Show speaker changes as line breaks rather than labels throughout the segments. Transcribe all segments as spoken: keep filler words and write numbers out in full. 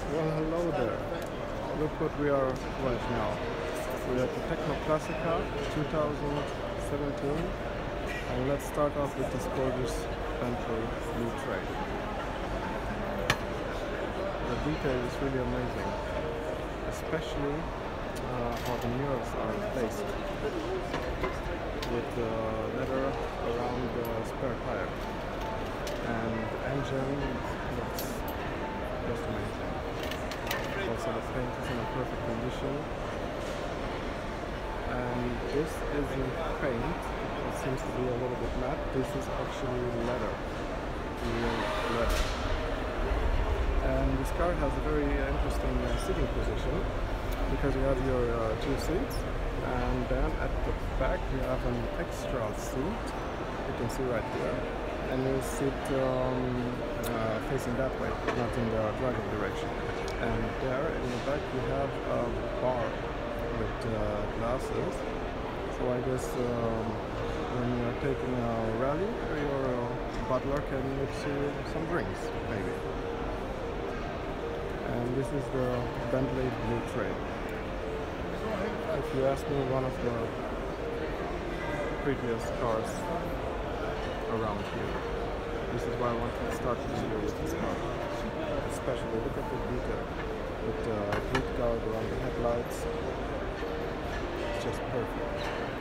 Well, hello there. Look what we are right now. We're at the Techno-Classica twenty seventeen, and let's start off with this gorgeous Bentley Blue Train. The detail is really amazing, especially uh, how the mirrors are placed with uh, leather around the spare tire, and the engine looks just amazing. Also, the paint is in a perfect condition, and this isn't paint. It seems to be a little bit matte. This is actually leather, real leather. And this car has a very interesting uh, sitting position, because you have your uh, two seats, and then at the back you have an extra seat. You can see right here, and you sit um, uh, facing that way, not in the driving direction. And there in the back you have a bar with uh, glasses. So I guess um, when you're taking a rally, your uh, butler can mix you some drinks, maybe. And this is the Bentley Blue Train. If you ask me, one of the prettiest cars around here. This is why I wanted to start this video with this car. Especially look at the detail with the grid guard around the headlights. It's just perfect.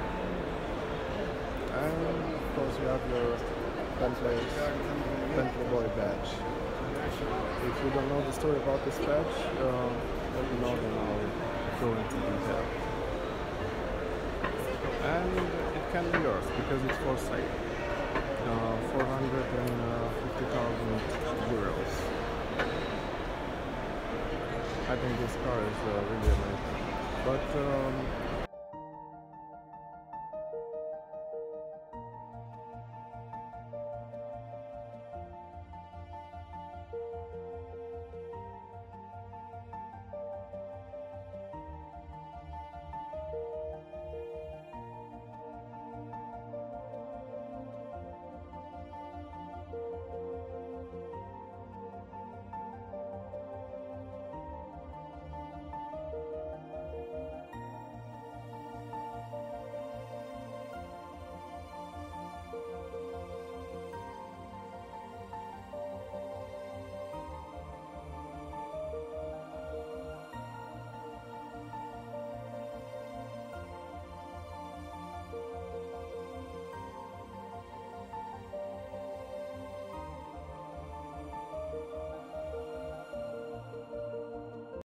And of course you have your Bentley's Bentley Boy badge. If you don't know the story about this badge, uh, let me know, then I'll go into detail. And it can be yours because it's for sale. Uh, four hundred fifty thousand euros. I think this car is uh, really amazing. But um,